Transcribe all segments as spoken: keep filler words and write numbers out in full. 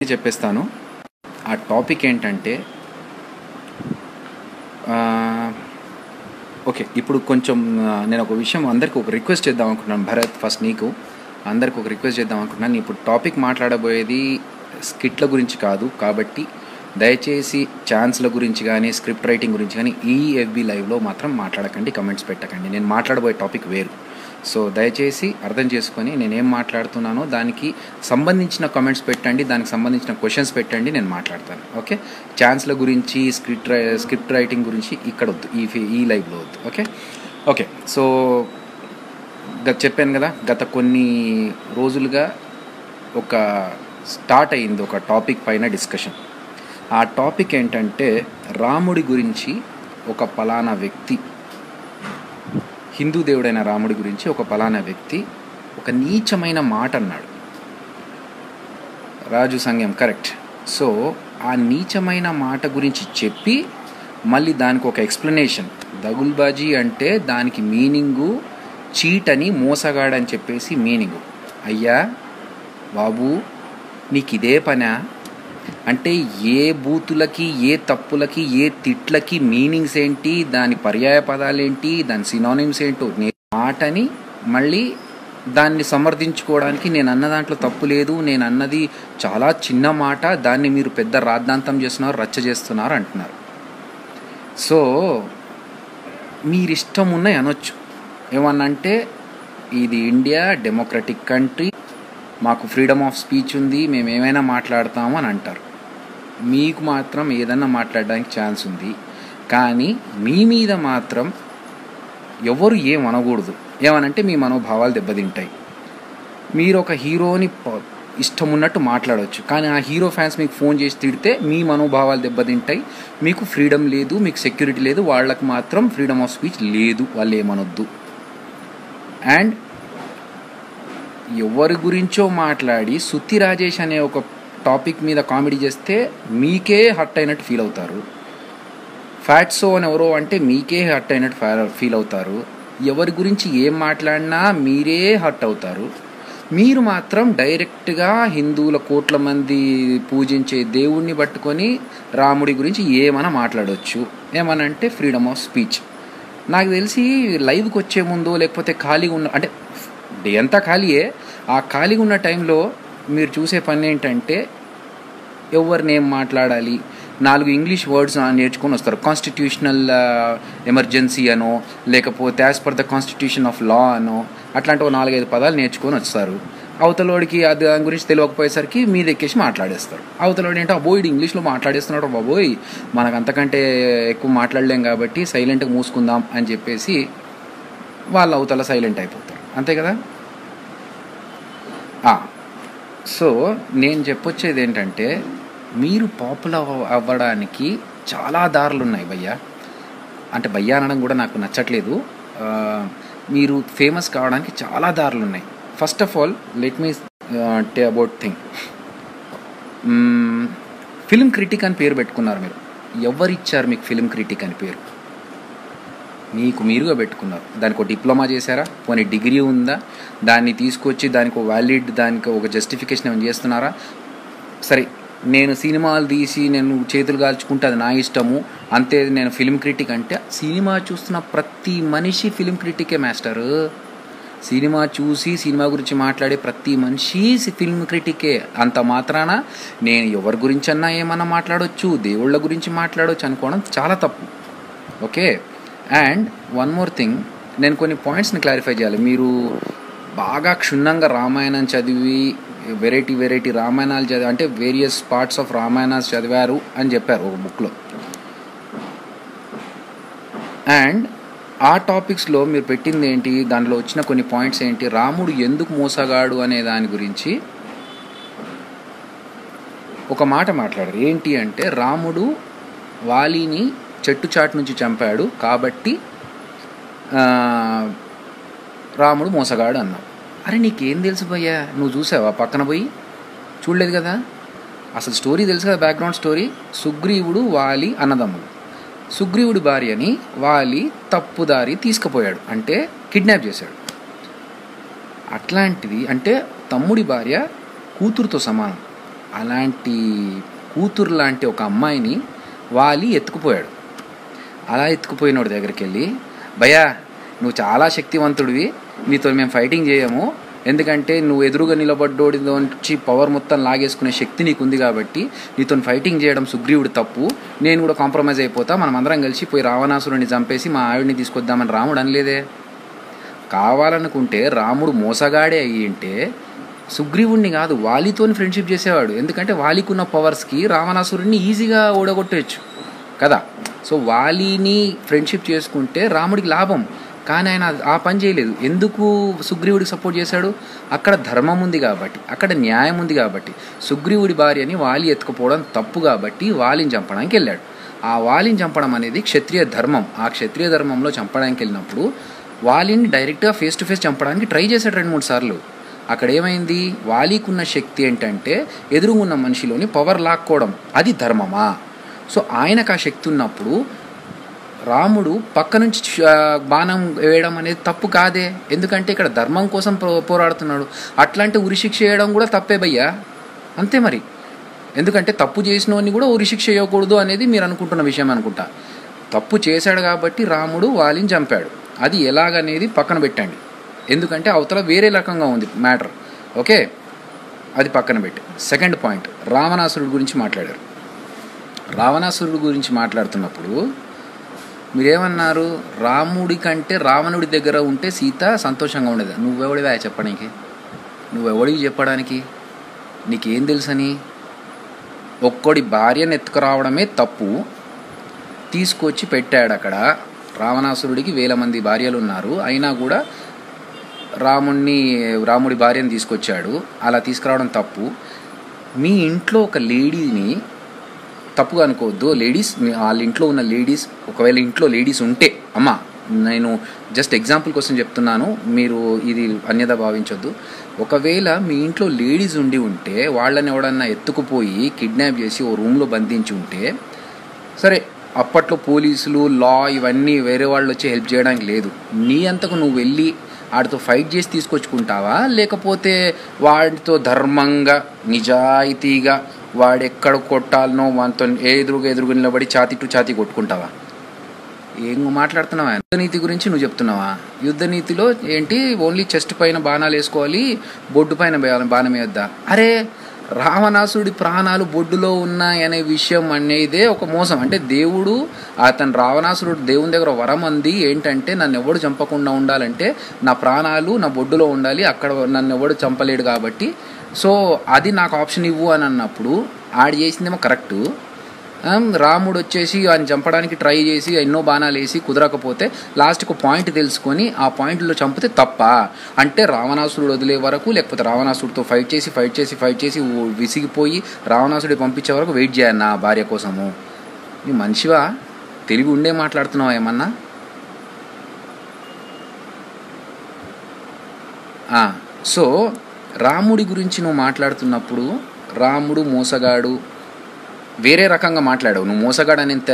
చెప్పేస్తాను. ఆ టాపిక్ ఏంటంటే ఓకే, ఇప్పుడు కొంచెం నేను ఒక విషయం అందరికీ ఒక రిక్వెస్ట్ చేద్దాం అనుకుంటున్నాను. భరత్, ఫస్ట్ నీకు అందరికి ఒక రిక్వెస్ట్ చేద్దాం అనుకుంటున్నాను. ఇప్పుడు టాపిక్ మాట్లాడబోయేది స్కిట్ల గురించి కాదు, కాబట్టి దయచేసి ఛాన్స్ల గురించి కానీ స్క్రిప్ట్ రైటింగ్ గురించి కానీ ఈ ఎఫ్బీ లైవ్లో మాత్రం మాట్లాడకండి, కమెంట్స్ పెట్టకండి. నేను మాట్లాడబోయే టాపిక్ వేరు. సో దయచేసి అర్థం చేసుకొని నేనేం మాట్లాడుతున్నానో దానికి సంబంధించిన కమెంట్స్ పెట్టండి, దానికి సంబంధించిన క్వశ్చన్స్ పెట్టండి, నేను మాట్లాడతాను. ఓకే, ఛాన్స్ల గురించి స్క్రిప్ట్ రై స్క్రిప్ట్ రైటింగ్ గురించి ఇక్కడ వద్దు, ఈ ఈ లైవ్లో వద్దు. ఓకే ఓకే సో గత చెప్పాను కదా, గత కొన్ని రోజులుగా ఒక స్టార్ట్ అయింది ఒక టాపిక్ పైన డిస్కషన్. ఆ టాపిక్ ఏంటంటే రాముడి గురించి ఒక పలానా వ్యక్తి, హిందూ దేవుడైన రాముడి గురించి ఒక పలానా వ్యక్తి ఒక నీచమైన మాట అన్నాడు. రాజు సంఘం కరెక్ట్. సో ఆ నీచమైన మాట గురించి చెప్పి మళ్ళీ దానికి ఒక ఎక్స్ప్లెనేషన్. దగుల్బాజీ అంటే దానికి మీనింగు చీట్ అని, మోసగాడని చెప్పేసి మీనింగు. అయ్యా బాబు, నీకు ఇదే పనా? అంటే ఏ బూతులకి, ఏ తప్పులకి, ఏ తిట్లకి మీనింగ్స్ ఏంటి, దాని పర్యాయ పదాలు ఏంటి, దాని సినానిమ్స్ ఏంటో మాటని మళ్ళీ దాన్ని సమర్థించుకోవడానికి నేను అన్న దాంట్లో తప్పు లేదు, నేను అన్నది చాలా చిన్న మాట, దాన్ని మీరు పెద్ద రాద్ధాంతం చేస్తున్నారు, రచ్చ చేస్తున్నారు అంటున్నారు. సో మీరిష్టం ఉన్నాయి అనొచ్చు. ఏమన్నంటే ఇది ఇండియా డెమోక్రటిక్ కంట్రీ, మాకు ఫ్రీడమ్ ఆఫ్ స్పీచ్ ఉంది, మేము ఏమైనా మాట్లాడతాము అని అంటారు. మీకు మాత్రం ఏదన్నా మాట్లాడడానికి ఛాన్స్ ఉంది, కానీ మీ మీద మాత్రం ఎవరు ఏం అనకూడదు. ఏమనంటే మీ మనోభావాలు దెబ్బతింటాయి. మీరు ఒక హీరోని ఇష్టం ఉన్నట్టు మాట్లాడవచ్చు, కానీ ఆ హీరో ఫ్యాన్స్ మీకు ఫోన్ చేసి తిడితే మీ మనోభావాలు దెబ్బతింటాయి. మీకు ఫ్రీడమ్ లేదు, మీకు సెక్యూరిటీ లేదు, వాళ్ళకి మాత్రం ఫ్రీడమ్ ఆఫ్ స్పీచ్ లేదు, వాళ్ళు ఏమనొద్దు. అండ్ ఎవరి గురించో మాట్లాడి సుత్తి రాజేష్ అనే ఒక టాపిక్ మీద కామెడీ చేస్తే మీకే హర్ట్ అయినట్టు ఫీల్ అవుతారు. ఫ్యాట్సో అని ఎవరో అంటే మీకే హర్ట్ అయినట్టు ఫీల్ అవుతారు. ఎవరి గురించి ఏం మాట్లాడినా మీరే హర్ట్ అవుతారు. మీరు మాత్రం డైరెక్ట్గా హిందువుల కోట్ల మంది పూజించే దేవుణ్ణి పట్టుకొని రాముడి గురించి ఏమైనా మాట్లాడవచ్చు. ఏమనంటే ఫ్రీడమ్ ఆఫ్ స్పీచ్. నాకు తెలిసి లైవ్కి వచ్చే ముందు లేకపోతే ఖాళీగా ఉన్న, అంటే డే అంతా ఖాళీయే, ఆ ఖాళీగా ఉన్న టైంలో మీరు చూసే పని ఏంటంటే ఎవరిని ఏం మాట్లాడాలి, నాలుగు ఇంగ్లీష్ వర్డ్స్ నేర్చుకొని వస్తారు. కాన్స్టిట్యూషనల్ ఎమర్జెన్సీ అనో, లేకపోతే as per the constitution of law అనో, అట్లాంటి నాలుగైదు పదాలు నేర్చుకొని వస్తారు. అవతలోడికి అది దాని గురించి తెలియకపోయేసరికి మీద ఎక్కేసి మాట్లాడేస్తారు. అవతలోడు ఏంటో అబోయిడ్ ఇంగ్లీష్లో మాట్లాడేస్తున్నాడు, బాబోయ్ మనకు అంతకంటే ఎక్కువ మాట్లాడలేం కాబట్టి సైలెంట్గా మూసుకుందాం అని చెప్పేసి వాళ్ళు అవతల సైలెంట్ అయిపోతారు. అంతే కదా. సో నేను చెప్పొచ్చేది ఏంటంటే మీరు పాపులర్ అవ్వడానికి చాలా దారులు ఉన్నాయి భయ్యా. అంటే భయ్యా అనడం కూడా నాకు నచ్చట్లేదు. మీరు ఫేమస్ కావడానికి చాలా దారులు ఉన్నాయి. First of all let me tell about thing. Film critic అని పేరు పెట్టుకున్నారు మీరు. ఎవరిచ్చారు మీకు ఫిల్మ్ క్రిటిక్ అని పేరు? మీకు మీరుగా పెట్టుకున్నారు. దానికి ఒక డిప్లొమా చేశారా? పోనీ డిగ్రీ ఉందా? దాన్ని తీసుకొచ్చి దానికి ఒక వ్యాలిడ్, దానికి ఒక జస్టిఫికేషన్ ఏమైనా చేస్తున్నారా? సరే, నేను సినిమాలు తీసి నేను చేతులు కాల్చుకుంటే అది నా ఇష్టము, అంతే నేను ఫిల్మ్ క్రిటిక్ అంటే సినిమా చూస్తున్న ప్రతి మనిషి ఫిల్మ్ క్రిటికే మాస్టరు. సినిమా చూసి సినిమా గురించి మాట్లాడే ప్రతి మనిషి ఫిల్మ్ క్రిటికే. అంత మాత్రాన నేను ఎవరి గురించి అన్నా ఏమన్నా మాట్లాడవచ్చు, దేవుళ్ళ గురించి మాట్లాడవచ్చు అనుకోవడం చాలా తప్పు. Okay. And one more thing, నేను కొన్ని పాయింట్స్ని క్లారిఫై చేయాలి. మీరు బాగా క్షుణ్ణంగా రామాయణం చదివి వెరైటీ వెరైటీ రామాయణాలు చదివి, అంటే వేరియస్ పార్ట్స్ ఆఫ్ రామాయణాలు చదివారు అని చెప్పారు ఒక బుక్లో. అండ్ ఆ టాపిక్స్లో మీరు పెట్టింది ఏంటి, దాంట్లో వచ్చిన కొన్ని పాయింట్స్ ఏంటి, రాముడు ఎందుకు మోసగాడు అనే దాని గురించి ఒక మాట మాట్లాడారు. ఏంటి అంటే రాముడు వాలిని చెట్టు చాటు నుంచి చంపాడు కాబట్టి రాముడు మోసగాడు అన్నావు. అరే నీకేం తెలుసు భయ్యా? నువ్వు చూసావా పక్కన పోయి? చూడలేదు కదా. అసలు స్టోరీ తెలుసు కదా, బ్యాక్గ్రౌండ్ స్టోరీ. సుగ్రీవుడు వాలి అన్నదమ్ముడు. సుగ్రీవుడి భార్యని వాలి తప్పుదారి తీసుకుపోయాడు, అంటే కిడ్నాప్ చేశాడు. అట్లాంటిది అంటే తమ్ముడి భార్య కూతురుతో సమానం. అలాంటి కూతురు లాంటి ఒక అమ్మాయిని వాలి ఎత్తుకుపోయాడు. అలా ఎత్తుకుపోయినోడి దగ్గరికి వెళ్ళి, భయ్యా నువ్వు చాలా శక్తివంతుడివి, నీతో మేము ఫైటింగ్ చేయము, ఎందుకంటే నువ్వు ఎదురుగా నిలబడ్డోడిలోంచి పవర్ మొత్తం లాగేసుకునే శక్తి నీకు ఉంది కాబట్టి నీతో ఫైటింగ్ చేయడం సుగ్రీవుడు తప్పు, నేను కూడా కాంప్రమైజ్ అయిపోతా, మనం అందరం కలిసి పోయి రావణాసురుడిని చంపేసి మా ఆవిడ్ని తీసుకొద్దామని రాముడు అనలేదే. కావాలనుకుంటే రాముడు మోసగాడే అయ్యి ఉంటే సుగ్రీవుడిని కాదు వాలితోని ఫ్రెండ్షిప్ చేసేవాడు, ఎందుకంటే వాలికి ఉన్న పవర్స్కి రావణాసురుడిని ఈజీగా ఓడగొట్టవచ్చు కదా. సో వాలిని ఫ్రెండ్షిప్ చేసుకుంటే రాముడికి లాభం, కానీ ఆయన ఆ పని చేయలేదు. ఎందుకు సుగ్రీవుడికి సపోర్ట్ చేశాడు? అక్కడ ధర్మం ఉంది కాబట్టి, అక్కడ న్యాయం ఉంది కాబట్టి. సుగ్రీవుడి భార్యని వాలి ఎత్తుకుపోవడం తప్పు కాబట్టి వాలిని చంపడానికి వెళ్ళాడు. ఆ వాలిని చంపడం అనేది క్షత్రియ ధర్మం. ఆ క్షత్రియ ధర్మంలో చంపడానికి వెళ్ళినప్పుడు వాలిని డైరెక్ట్గా ఫేస్ టు ఫేస్ చంపడానికి ట్రై చేశాడు రెండు మూడు సార్లు. అక్కడ ఏమైంది? వాలికి ఉన్న శక్తి ఏంటంటే ఎదురుగున్న మనిషిలోని పవర్ లాక్కోవడం. అది ధర్మమా? సో ఆయనకు ఆ శక్తి ఉన్నప్పుడు రాముడు పక్క నుంచి బాణం వేయడం అనేది తప్పు కాదే, ఎందుకంటే ఇక్కడ ధర్మం కోసం పోరాడుతున్నాడు. అట్లాంటి ఉరిశిక్ష వేయడం కూడా తప్పే భయ్యా, అంతే మరి. ఎందుకంటే తప్పు చేసినోని కూడా ఉరిశిక్ష వేయకూడదు అనేది మీరు అనుకుంటున్న విషయం అనుకుంటా. తప్పు చేశాడు కాబట్టి రాముడు వాలిని చంపాడు. అది ఎలాగనేది పక్కన పెట్టండి, ఎందుకంటే అవతల వేరే రకంగా ఉంది మ్యాటర్. ఓకే, అది పక్కన పెట్టి సెకండ్ పాయింట్, రావణాసురుడి గురించి మాట్లాడారు. రావణాసురుడి గురించి మాట్లాడుతున్నప్పుడు మీరేమన్నారు? రాముడి కంటే రావణుడి దగ్గర ఉంటే సీత సంతోషంగా ఉండేది. నువ్వెవడివా చెప్పడానికి? నువ్వెవడివి చెప్పడానికి? నీకేం తెలుసని? ఒక్కడి భార్యను ఎత్తుకురావడమే తప్పు, తీసుకొచ్చి పెట్టాడు అక్కడ. రావణాసురుడికి వేల మంది భార్యలు ఉన్నారు, అయినా కూడా రాముడిని రాముడి భార్యను తీసుకొచ్చాడు. అలా తీసుకురావడం తప్పు. మీ ఇంట్లో ఒక లేడీని తప్పుగా అనుకోవద్దు. లేడీస్, వాళ్ళ ఇంట్లో ఉన్న లేడీస్, ఒకవేళ ఇంట్లో లేడీస్ ఉంటే, అమ్మ నేను జస్ట్ ఎగ్జాంపుల్ కోసం చెప్తున్నాను, మీరు ఇది అన్యథా భావించొద్దు. ఒకవేళ మీ ఇంట్లో లేడీస్ ఉండి ఉంటే వాళ్ళని ఎవడన్నా ఎత్తుకుపోయి కిడ్నాప్ చేసి ఓ రూమ్లో బంధించి ఉంటే సరే, అప్పట్లో పోలీసులు లా ఇవన్నీ వేరే వాళ్ళు వచ్చి హెల్ప్ చేయడానికి లేదు. నీ అంతకు నువ్వు వెళ్ళి వాడితో ఫైట్ చేసి తీసుకొచ్చుకుంటావా, లేకపోతే వాడితో ధర్మంగా నిజాయితీగా వాడెక్కడ కొట్టాలనో వాటితో ఎదురుగా ఎదురుగా నిలబడి ఛాతీ టు ఛాతీ కొట్టుకుంటావా? ఏం మాట్లాడుతున్నావా? యుద్ధనీతి గురించి నువ్వు చెప్తున్నావా? యుద్ధనీతిలో ఏంటి, ఓన్లీ చెస్ట్ పైన బాణాలు వేసుకోవాలి, బొడ్డు పైన బాణం వేయొద్దా? అరే, రావణాసుడి ప్రాణాలు బొడ్డులో ఉన్నాయనే విషయం అనేదే ఒక మోసం. అంటే దేవుడు అతను రావణాసురుడు దేవుని దగ్గర వరం అంది ఏంటంటే, నన్ను ఎవడు చంపకుండా ఉండాలంటే నా ప్రాణాలు నా బొడ్డులో ఉండాలి, అక్కడ నన్ను ఎవడు చంపలేడు కాబట్టి సో అది నాకు ఆప్షన్ ఇవ్వు అని అన్నప్పుడు ఆడు చేసిందేమో కరెక్టు. రాముడు వచ్చేసి ఆయన చంపడానికి ట్రై చేసి ఎన్నో బాణాలు వేసి కుదరకపోతే లాస్ట్కి పాయింట్ తెలుసుకొని ఆ పాయింట్లో చంపితే తప్ప? అంటే రావణాసురుడు వదిలే వరకు, లేకపోతే రావణాసుడితో ఫైట్ చేసి ఫైట్ చేసి ఫైట్ చేసి విసిగిపోయి రావణాసుడి పంపించే వరకు వెయిట్ చేయాలి నా భార్య కోసము? నీ మనిషివా? తెలివి ఉండే మాట్లాడుతున్నావా ఏమన్నా? సో రాముడి గురించి నువ్వు మాట్లాడుతున్నప్పుడు రాముడు మోసగాడు వేరే రకంగా మాట్లాడావు. నువ్వు మోసగాడు అనేంత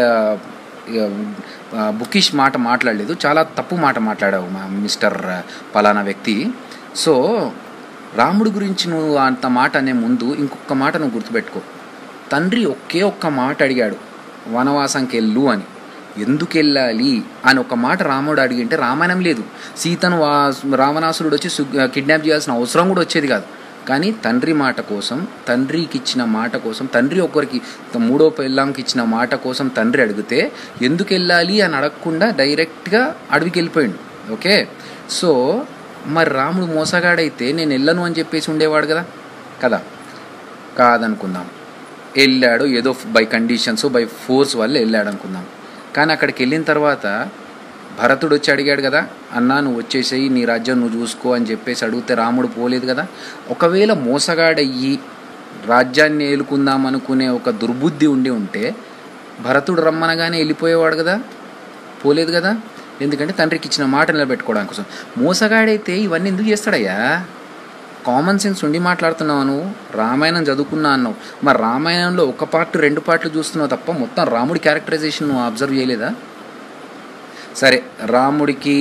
బుకిష్ మాట మాట్లాడలేదు, చాలా తప్పు మాట మాట్లాడావు మా మిస్టర్ పలానా వ్యక్తి. సో రాముడి గురించి నువ్వు అంత మాట అనే ముందు ఇంకొక మాట నువ్వు గుర్తుపెట్టుకో. తండ్రి ఒకే ఒక్క మాట అడిగాడు, వనవాసంకి వెళ్ళు అని. ఎందుకు వెళ్ళాలి అని ఒక మాట రాముడు అడిగింటే రామాయణం లేదు. సీతను వా రావణాసురుడు వచ్చి కిడ్నాప్ చేయాల్సిన అవసరం కూడా వచ్చేది కాదు. కానీ తండ్రి మాట కోసం, తండ్రికి ఇచ్చిన మాట కోసం, తండ్రి ఒకరికి మూడో పెళ్ళాంకి ఇచ్చిన మాట కోసం తండ్రి అడిగితే ఎందుకు వెళ్ళాలి అని అడగకుండా డైరెక్ట్గా అడవికి వెళ్ళిపోయాడు. ఓకే, సో మరి రాముడు మోసగాడైతే నేను వెళ్ళను అని చెప్పేసి ఉండేవాడు కదా కదా కాదనుకుందాం. వెళ్ళాడు ఏదో బై కండిషన్స్ బై ఫోర్స్ వల్ల వెళ్ళాడు అనుకుందాం. కానీ అక్కడికి వెళ్ళిన తర్వాత భరతుడు వచ్చి అడిగాడు కదా, అన్నా నువ్వు వచ్చేసేయి, నీ రాజ్యం నువ్వు చూసుకో అని చెప్పేసి అడిగితే రాముడు పోలేదు కదా. ఒకవేళ మోసగాడయ్యి రాజ్యాన్ని ఏలుకుందాం అనుకునే ఒక దుర్బుద్ధి ఉండి ఉంటే భరతుడు రమ్మనగానే వెళ్ళిపోయేవాడు కదా, పోలేదు కదా. ఎందుకంటే తండ్రికి ఇచ్చిన మాట నిలబెట్టుకోవడానికి కోసం. మోసగాడైతే ఇవన్నీ ఎందుకు చేస్తాడయ్యా? కామన్ సెన్స్ ఉండి మాట్లాడుతున్నావు. నువ్వు రామాయణం చదువుకున్నా అన్నావు, మరి రామాయణంలో ఒక పార్ట్ రెండు పార్ట్లు చూస్తున్నావు తప్ప మొత్తం రాముడి క్యారెక్టరైజేషన్ నువ్వు అబ్జర్వ్ చేయలేదా? సరే, రాముడికి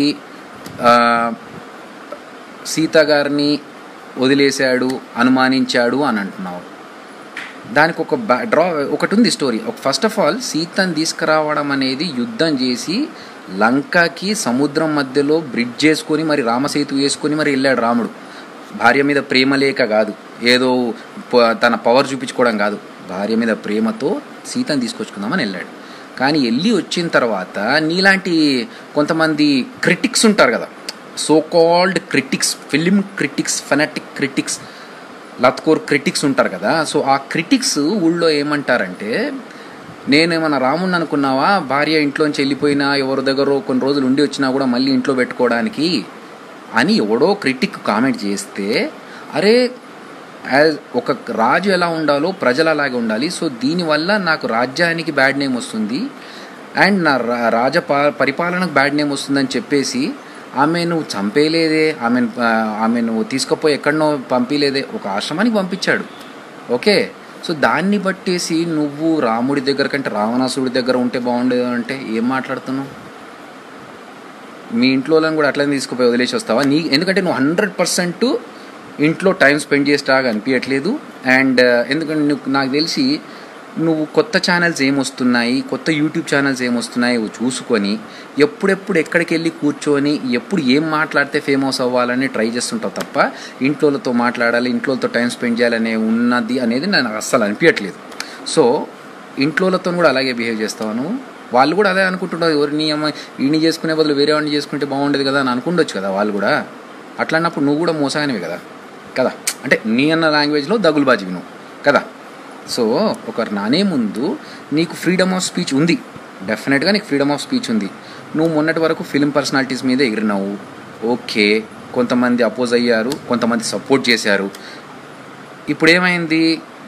సీత గారిని వదిలేశాడు, అనుమానించాడు అని అంటున్నావు. దానికి ఒక బ్యా డ్రా ఒకటి ఉంది స్టోరీ. ఒక ఫస్ట్ ఆఫ్ ఆల్ సీతను తీసుకురావడం అనేది యుద్ధం చేసి లంకకి సముద్రం మధ్యలో బ్రిడ్జ్ చేసుకొని మరి రామసేతు వేసుకొని మరి వెళ్ళాడు రాముడు. భార్య మీద ప్రేమ లేక కాదు, ఏదో తన పవర్ చూపించుకోవడం కాదు, భార్య మీద ప్రేమతో సీతను తీసుకొచ్చుకుందామని వెళ్ళాడు. కానీ వెళ్ళి వచ్చిన తర్వాత నీలాంటి కొంతమంది క్రిటిక్స్ ఉంటారు కదా, so called critics, film critics, fanatic critics, లత్కోర్ క్రిటిక్స్ ఉంటారు కదా. సో ఆ క్రిటిక్స్ ఊళ్ళో ఏమంటారంటే, నేనేమన్నా రాముడిని అనుకున్నావా, భార్య ఇంట్లోంచి వెళ్ళిపోయినా ఎవరి దగ్గర కొన్ని రోజులు ఉండి వచ్చినా కూడా మళ్ళీ ఇంట్లో పెట్టుకోవడానికి అని ఎవడో క్రిటిక్ కామెంట్ చేస్తే, అరే యాజ్ ఒక రాజు ఎలా ఉండాలో ప్రజలు అలాగే ఉండాలి, సో దీనివల్ల నాకు రాజ్యానికి బ్యాడ్ నేమ్ వస్తుంది అండ్ నా రాజ పరిపాలనకు బ్యాడ్ నేమ్ వస్తుందని చెప్పేసి ఆమె నువ్వు చంపేయలేదే, ఆమె ఆమె నువ్వు తీసుకుపోయి ఎక్కడనో పంపించలేదే, ఒక ఆశ్రమానికి పంపించాడు. ఓకే, సో దాన్ని బట్టేసి నువ్వు రాముడి దగ్గర కంటే రావణాసుడి దగ్గర ఉంటే బాగుండేది అంటే ఏం మాట్లాడుతున్నావు? మీ ఇంట్లో వాళ్ళని కూడా అట్లనే తీసుకుపోయి వదిలేసి వస్తావా? నీ ఎందుకంటే నువ్వు హండ్రెడ్ పర్సెంట్ ఇంట్లో టైం స్పెండ్ చేసేలాగా అనిపించట్లేదు. అండ్ ఎందుకంటే నువ్వు నాకు తెలిసి నువ్వు కొత్త ఛానల్స్ ఏమొస్తున్నాయి, కొత్త యూట్యూబ్ ఛానల్స్ ఏమొస్తున్నాయి చూసుకొని ఎప్పుడెప్పుడు ఎక్కడికి వెళ్ళి కూర్చొని ఎప్పుడు ఏం మాట్లాడితే ఫేమస్ అవ్వాలని ట్రై చేస్తుంటావు తప్ప ఇంట్లోతో మాట్లాడాలి, ఇంట్లోతో టైం స్పెండ్ చేయాలనే ఉన్నది అనేది నాకు అస్సలు అనిపించట్లేదు. సో ఇంట్లోతో కూడా అలాగే బిహేవ్ చేస్తాను. వాళ్ళు కూడా అదే అనుకుంటుంటారు, ఎవరిని అమ్మ ఈయన చేసుకునే బదులు వేరే వాడిని చేసుకుంటే బాగుండేది కదా అని అనుకుండొచ్చు కదా వాళ్ళు కూడా. అట్లా అన్నప్పుడు నువ్వు కూడా మోసానివి కదా కదా అంటే నీ అన్న లాంగ్వేజ్లో దగులుబాజీవి నువ్వు కదా. సో ఒకరు నానే ముందు నీకు ఫ్రీడమ్ ఆఫ్ స్పీచ్ ఉంది, డెఫినెట్గా నీకు ఫ్రీడమ్ ఆఫ్ స్పీచ్ ఉంది. నువ్వు మొన్నటి వరకు ఫిల్మ్ పర్సనాలిటీస్ మీద ఎగిరినావు, ఓకే, కొంతమంది అపోజ్ అయ్యారు, కొంతమంది సపోర్ట్ చేశారు. ఇప్పుడు ఏమైంది,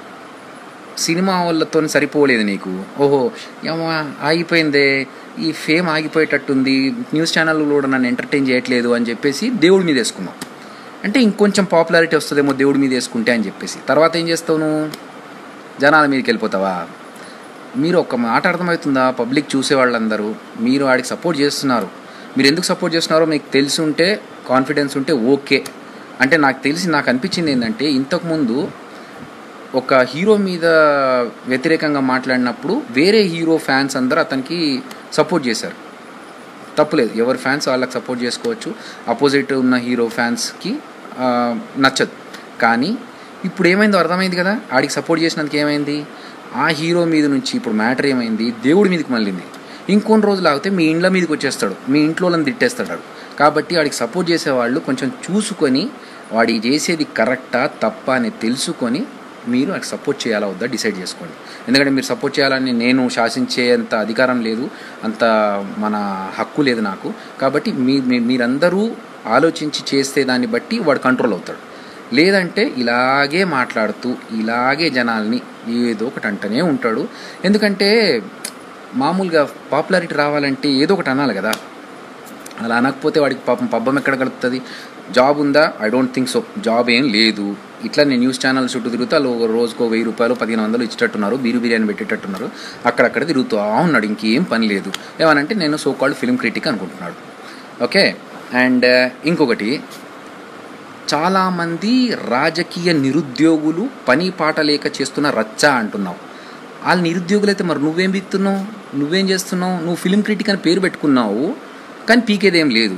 సినిమా వాళ్ళతో సరిపోలేదు నీకు, ఓహో ఏమో ఆగిపోయిందే, ఈ ఫేమ్ ఆగిపోయేటట్టుంది, న్యూస్ ఛానల్ కూడా నన్ను ఎంటర్టైన్ చేయట్లేదు అని చెప్పేసి దేవుడి మీద వేసుకున్నావు. అంటే ఇంకొంచెం పాపులారిటీ వస్తుందేమో దేవుడి మీద వేసుకుంటే అని చెప్పేసి తర్వాత ఏం చేస్తావు, నువ్వు జనాల మీదకి వెళ్ళిపోతావా? మీరు ఒక మాట అర్థమవుతుందా? పబ్లిక్ చూసేవాళ్ళందరూ మీరు వాడికి సపోర్ట్ చేస్తున్నారు. మీరు ఎందుకు సపోర్ట్ చేస్తున్నారో మీకు తెలిసి ఉంటే, కాన్ఫిడెన్స్ ఉంటే ఓకే. అంటే నాకు తెలిసి నాకు అనిపించింది ఏంటంటే, ఇంతకుముందు ఒక హీరో మీద వ్యతిరేకంగా మాట్లాడినప్పుడు వేరే హీరో ఫ్యాన్స్ అందరూ అతనికి సపోర్ట్ చేశారు. తప్పులేదు, ఎవరి ఫ్యాన్స్ వాళ్ళకి సపోర్ట్ చేసుకోవచ్చు, అపోజిట్ ఉన్న హీరో ఫ్యాన్స్కి నచ్చదు. కానీ ఇప్పుడు ఏమైందో అర్థమైంది కదా, ఆడికి సపోర్ట్ చేసినందుకు ఏమైంది, ఆ హీరో మీద నుంచి ఇప్పుడు మ్యాటర్ ఏమైంది, దేవుడి మీదకి మళ్ళీంది. ఇంకొన్ని రోజులు ఆగితే మీ ఇండ్ల మీదకి వచ్చేస్తాడు, మీ ఇంట్లో వాళ్ళని తిట్టేస్తాడు. కాబట్టి వాడికి సపోర్ట్ చేసేవాళ్ళు కొంచెం చూసుకొని వాడి చేసేది కరెక్టా తప్పా అని తెలుసుకొని మీరు వాడికి సపోర్ట్ చేయాలా వద్దా డిసైడ్ చేసుకోండి. ఎందుకంటే మీరు సపోర్ట్ చేయాలని నేను శాసించేంత అధికారం లేదు, అంత మన హక్కు లేదు నాకు. కాబట్టి మీ మీరందరూ ఆలోచించి చేస్తే దాన్ని బట్టి వాడు కంట్రోల్ అవుతాడు. లేదంటే ఇలాగే మాట్లాడుతూ ఇలాగే జనాల్ని ఏదో ఒకటి అంటనే ఉంటాడు. ఎందుకంటే మామూలుగా పాపులారిటీ రావాలంటే ఏదో ఒకటి అనాలి కదా, అలా అనకపోతే వాడికి పాపం పబ్బం ఎక్కడ గడుపుతుంది? జాబ్ ఉందా? I don't think so. Job ఏం లేదు. ఇట్లా నేను న్యూస్ ఛానల్ చుట్టూ తిరుగుతూ వాళ్ళు రోజుకో వెయ్యి రూపాయలు పదిహేను వందలు ఇచ్చేటట్టున్నారు, బీరు బిర్యానీ పెట్టేటట్టున్నారు, అక్కడక్కడ తిరుగుతూ ఉన్నాడు, ఇంకేం పని లేదు. ఏమనంటే నేను సో కాల్డ్ ఫిల్మ్ క్రిటిక్ అనుకుంటున్నాడు. ఓకే, అండ్ ఇంకొకటి, చాలామంది రాజకీయ నిరుద్యోగులు పని పాట లేక చేస్తున్న రచ్చ అంటున్నావు. వాళ్ళు నిరుద్యోగులు అయితే మరి నువ్వేం బిక్తున్నావు, నువ్వేం చేస్తున్నావు? నువ్వు ఫిల్మ్ క్రిటిక్ అని పేరు పెట్టుకున్నావు కానీ పీకేదేం లేదు.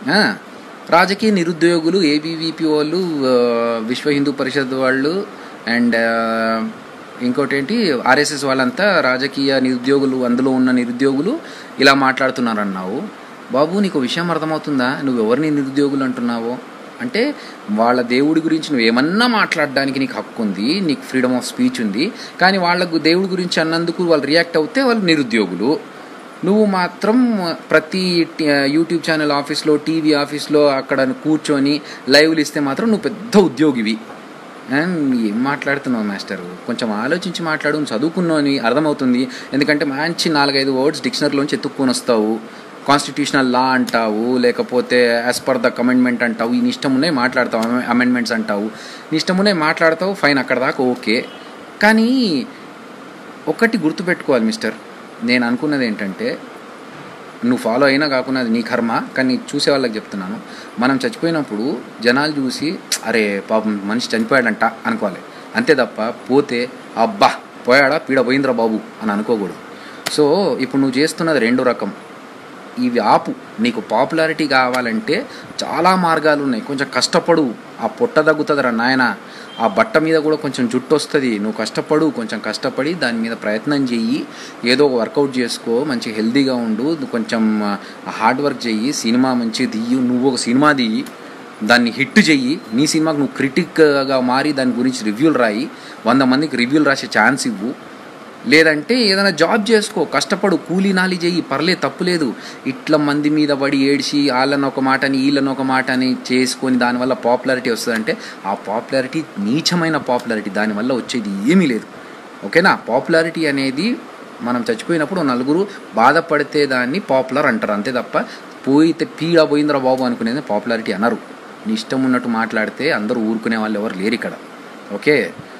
రాజకీయ నిరుద్యోగులు, ఏబీవీపీ వాళ్ళు, విశ్వ హిందూ పరిషత్ వాళ్ళు అండ్ ఇంకోటి ఏంటి ఆర్ఎస్ఎస్ వాళ్ళంతా రాజకీయ నిరుద్యోగులు, అందులో ఉన్న నిరుద్యోగులు ఇలా మాట్లాడుతున్నారన్నావు. బాబు నీకు విషయం అర్థమవుతుందా? నువ్వు ఎవరిని నిరుద్యోగులు అంటున్నావో? అంటే వాళ్ళ దేవుడి గురించి నువ్వు ఏమన్నా మాట్లాడడానికి నీకు హక్కు ఉంది, నీకు ఫ్రీడమ్ ఆఫ్ స్పీచ్ ఉంది. కానీ వాళ్ళకు దేవుడి గురించి అన్నందుకు వాళ్ళు రియాక్ట్ అవుతే వాళ్ళు నిరుద్యోగులు. నువ్వు మాత్రం ప్రతి యూట్యూబ్ ఛానల్ ఆఫీస్లో, టీవీ ఆఫీస్లో అక్కడ కూర్చొని లైవ్లు ఇస్తే మాత్రం నువ్వు పెద్ద ఉద్యోగివి. ఏం మాట్లాడుతున్నావు మాస్టర్? కొంచెం ఆలోచించి మాట్లాడు. చదువుకున్నావు అని అర్థమవుతుంది. ఎందుకంటే మంచి నాలుగైదు వర్డ్స్ డిక్షనరీలోంచి ఎత్తుక్కొని వస్తావు. కాన్స్టిట్యూషనల్ లా అంటావు, లేకపోతే యాజ్ పర్ ద కమెంట్మెంట్ అంటావు, ఈ ఇష్టం ఉన్నాయి మాట్లాడతావు, అమెండ్మెంట్స్ అంటావు, నీ ఇష్టం ఉన్నాయి మాట్లాడతావు, ఫైన్, అక్కడ దాకా ఓకే. కానీ ఒకటి గుర్తుపెట్టుకోవాలి మిస్టర్, నేను అనుకున్నది ఏంటంటే, నువ్వు ఫాలో అయినా కాకుండా అది నీ కర్మ, కానీ చూసే వాళ్ళకి చెప్తున్నాను, మనం చచ్చిపోయినప్పుడు జనాలు చూసి అరే పాపం మనిషి చనిపోయాడంట అనుకోవాలి. అంతే తప్ప పోతే అబ్బా పోయాడా పీడ పోయిందిరా బాబు అని అనుకోకూడదు. సో ఇప్పుడు నువ్వు చేస్తున్నది రెండో రకం. ఇవి ఆపు. నీకు పాపులారిటీ కావాలంటే చాలా మార్గాలు ఉన్నాయి. కొంచెం కష్టపడు, ఆ పొట్ట తగ్గుతుందిరా నాయన, ఆ బట్ట మీద కూడా కొంచెం జుట్టు వస్తుంది. నువ్వు కష్టపడు, కొంచెం కష్టపడి దాని మీద ప్రయత్నం చెయ్యి, ఏదో ఒక వర్కౌట్ చేసుకో, మంచి హెల్తీగా ఉండు, కొంచెం హార్డ్ వర్క్ చెయ్యి, సినిమా మంచి దియ్యి, నువ్వు ఒక సినిమా దియ్యి, దాన్ని హిట్ చెయ్యి, నీ సినిమాకి నువ్వు క్రిటిక్గా మారి దాని గురించి రివ్యూలు రాయి, వంద మందికి రివ్యూలు రాసే ఛాన్స్ ఇవ్వు. లేదంటే ఏదైనా జాబ్ చేసుకో, కష్టపడు, కూలీ నాలి చెయ్యి, పర్లేదు తప్పులేదు. ఇట్లా మంది మీద పడి ఏడ్చి వాళ్ళని ఒక మాటని వీళ్ళని ఒక మాట అని చేసుకొని దానివల్ల పాపులారిటీ వస్తుందంటే ఆ పాపులారిటీ నీచమైన పాపులారిటీ, దానివల్ల వచ్చేది ఏమీ లేదు. ఓకేనా? పాపులారిటీ అనేది మనం చచ్చిపోయినప్పుడు నలుగురు బాధపడితే దాన్ని పాపులర్ అంటారు, అంతే తప్ప పోయితే పీడ పోయిందిరా బాబు అనుకునేది పాపులారిటీ అనరు. నీ ఇష్టం ఉన్నట్టు మాట్లాడితే అందరూ ఊరుకునే వాళ్ళు ఎవరు లేరు ఇక్కడ. ఓకే,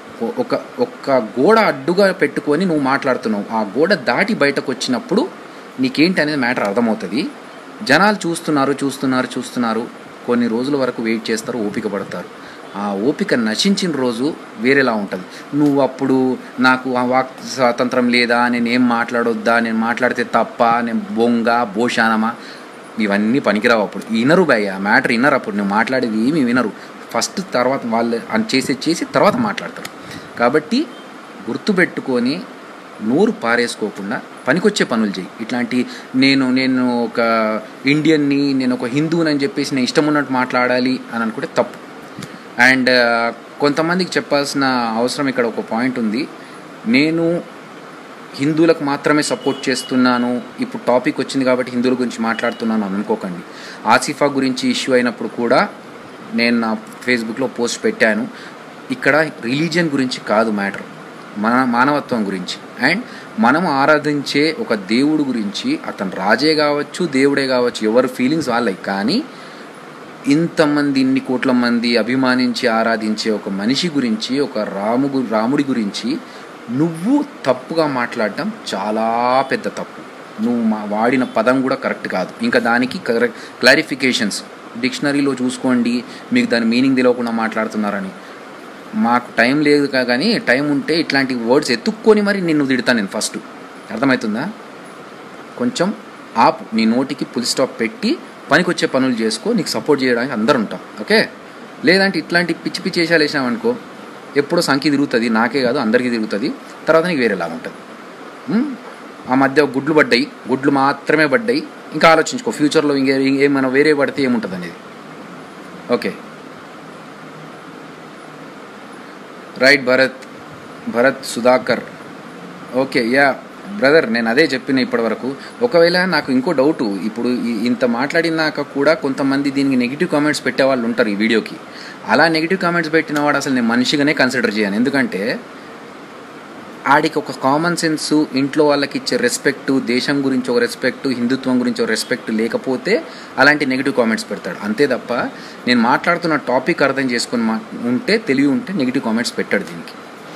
ఒక ఒక్క గోడ అడ్డుగా పెట్టుకొని నువ్వు మాట్లాడుతున్నావు, ఆ గోడ దాటి బయటకు వచ్చినప్పుడు నీకేంటి అనేది మ్యాటర్ అర్థమవుతుంది. జనాలు చూస్తున్నారు చూస్తున్నారు చూస్తున్నారు కొన్ని రోజుల వరకు వెయిట్ చేస్తారు, ఓపిక పడతారు. ఆ ఓపిక నశించిన రోజు వేరేలా ఉంటుంది. నువ్వు అప్పుడు నాకు ఆ వాక్ స్వాతంత్రం లేదా, నేనేం మాట్లాడొద్దా, నేను మాట్లాడితే తప్ప, నేను బొంగ భోషానమా, ఇవన్నీ పనికిరావు. అప్పుడు వినరు భయ్య, మ్యాటర్ వినరు. అప్పుడు నువ్వు మాట్లాడేది ఏమి వినరు. ఫస్ట్ తర్వాత వాళ్ళు చేసి చేసి తర్వాత మాట్లాడతారు. కాబట్టి గుర్తుపెట్టుకొని నోరు పారేసుకోకుండా పనికొచ్చే పనులు చేయి. ఇట్లాంటి నేను నేను ఒక ఇండియన్ని, నేను ఒక హిందువుని అని చెప్పేసి నేను ఇష్టం ఉన్నట్టు మాట్లాడాలి అని అనుకుంటే తప్పు. అండ్ కొంతమందికి చెప్పాల్సిన అవసరం ఇక్కడ ఒక పాయింట్ ఉంది. నేను హిందువులకు మాత్రమే సపోర్ట్ చేస్తున్నాను, ఇప్పుడు టాపిక్ వచ్చింది కాబట్టి హిందువుల గురించి మాట్లాడుతున్నాను అని అనుకోకండి. ఆసిఫా గురించి ఇష్యూ అయినప్పుడు కూడా నేను నా ఫేస్బుక్లో పోస్ట్ పెట్టాను. ఇక్కడ రిలీజియన్ గురించి కాదు మ్యాటర్, మన మానవత్వం గురించి. అండ్ మనం ఆరాధించే ఒక దేవుడు గురించి, అతను రాజే కావచ్చు దేవుడే కావచ్చు, ఎవరి ఫీలింగ్స్ వాళ్ళకి. కానీ ఇంతమంది ఇన్ని కోట్ల మంది అభిమానించి ఆరాధించే ఒక మనిషి గురించి, ఒక రాము రాముడి గురించి నువ్వు తప్పుగా మాట్లాడటం చాలా పెద్ద తప్పు. నువ్వు మా వాడిన పదం కూడా కరెక్ట్ కాదు. ఇంకా దానికి క్లారిఫికేషన్స్ డిక్షనరీలో చూసుకోండి, మీకు దాని మీనింగ్ తెలియకుండా మాట్లాడుతున్నారని. మాకు టైం లేదు కానీ టైం ఉంటే ఇట్లాంటి వర్డ్స్ ఎత్తుక్కొని మరి నిన్ను తిడతాను నేను ఫస్ట్. అర్థమవుతుందా? కొంచెం ఆపు, నీ నోటికి ఫుల్ స్టాప్ పెట్టి పనికొచ్చే పనులు చేసుకో. నీకు సపోర్ట్ చేయడానికి అందరు ఉంటాం. ఓకే, లేదంటే ఇట్లాంటి పిచ్చి పిచ్చి వేషాలు వేసామనుకో ఎప్పుడో సంఖ్య తిరుగుతుంది, నాకే కాదు అందరికీ తిరుగుతుంది. తర్వాత నీకు వేరేలాగా ఉంటుంది. ఆ మధ్య గుడ్లు పడ్డాయి, గుడ్లు మాత్రమే పడ్డాయి. ఇంకా ఆలోచించుకో ఫ్యూచర్లో ఇంకే ఏమైనా వేరే పడితే ఏముంటుంది అనేది. Okay right. Bharat Bharat Sudhakar okay ya brother, నేను అదే చెప్పిన ఇప్పటి వరకు. ఒకవేళ నాకు ఇంకో డౌటు, ఇప్పుడు ఇంత మాట్లాడినాక కూడా కొంతమంది దీనికి నెగిటివ్ కామెంట్స్ పెట్టేవాళ్ళు ఉంటారు ఈ వీడియోకి. అలా నెగిటివ్ కామెంట్స్ పెట్టిన వాడు అసలు నేను మనిషిగానే కన్సిడర్ చేయను. ఎందుకంటే ఆడికి ఒక కామన్ సెన్స్, ఇంట్లో వాళ్ళకి ఇచ్చే రెస్పెక్టు, దేశం గురించి ఒక రెస్పెక్టు, హిందుత్వం గురించి ఒక రెస్పెక్ట్ లేకపోతే అలాంటి నెగిటివ్ కామెంట్స్ పెడతాడు. అంతే తప్ప నేను మాట్లాడుతున్న టాపిక్ అర్థం చేసుకుని మా ఉంటే తెలివి ఉంటే నెగిటివ్ కామెంట్స్ పెట్టాడు దీనికి.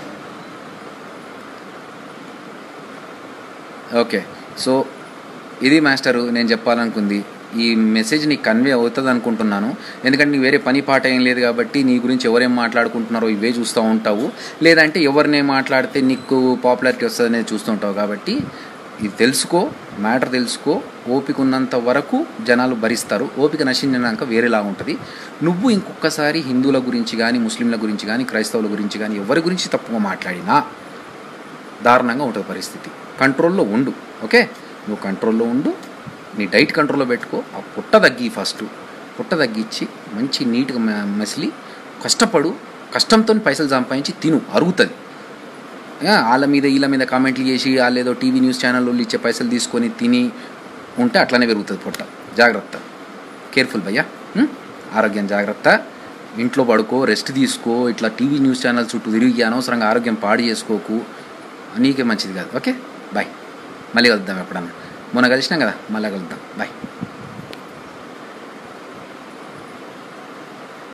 ఓకే, సో ఇది మాస్టరు నేను చెప్పాలనుకుంది. ఈ మెసేజ్ నీకు కన్వే అవుతుంది అనుకుంటున్నాను. ఎందుకంటే నీకు వేరే పని పాట ఏం లేదు కాబట్టి నీ గురించి ఎవరేం మాట్లాడుకుంటున్నారో ఇవే చూస్తూ ఉంటావు. లేదంటే ఎవరినే మాట్లాడితే నీకు పాపులారిటీ వస్తుందనేది చూస్తూ ఉంటావు. కాబట్టి ఇది తెలుసుకో, మ్యాటర్ తెలుసుకో. ఓపిక ఉన్నంత వరకు జనాలు భరిస్తారు, ఓపిక నశించినాక వేరేలా ఉంటుంది. నువ్వు ఇంకొకసారి హిందువుల గురించి కానీ, ముస్లింల గురించి కానీ, క్రైస్తవుల గురించి కానీ ఎవరి గురించి తప్పుగా మాట్లాడినా దారుణంగా ఉంటుంది పరిస్థితి. కంట్రోల్లో ఉండు. ఓకే, నువ్వు కంట్రోల్లో ఉండు, నీ డైట్ కంట్రోల్లో పెట్టుకో. ఆ పుట్ట తగ్గి, ఫస్ట్ పుట్ట తగ్గించి మంచి నీట్గా మసిలి కష్టపడు. కష్టంతో పైసలు సంపాదించి తిను, అరుగుతుంది. వాళ్ళ మీద వీళ్ళ మీద కామెంట్లు చేసి వాళ్ళు ఏదో టీవీ న్యూస్ ఛానల్లో ఇచ్చే పైసలు తీసుకొని తిని ఉంటే అట్లనే పెరుగుతుంది పొట్ట. జాగ్రత్త, కేర్ఫుల్ భయ్యా. ఆరోగ్యం జాగ్రత్త. ఇంట్లో పడుకో, రెస్ట్ తీసుకో. ఇట్లా టీవీ న్యూస్ ఛానల్ చుట్టూ తిరిగి అనవసరంగా ఆరోగ్యం పాడు చేసుకోకు, నీకే మంచిది కాదు. ఓకే బాయ్, మళ్ళీ కలుద్దాం ఎప్పుడన్నా. మొన్న కలిసినాం కదా, మళ్ళీ కలుద్దాం. బాయ్.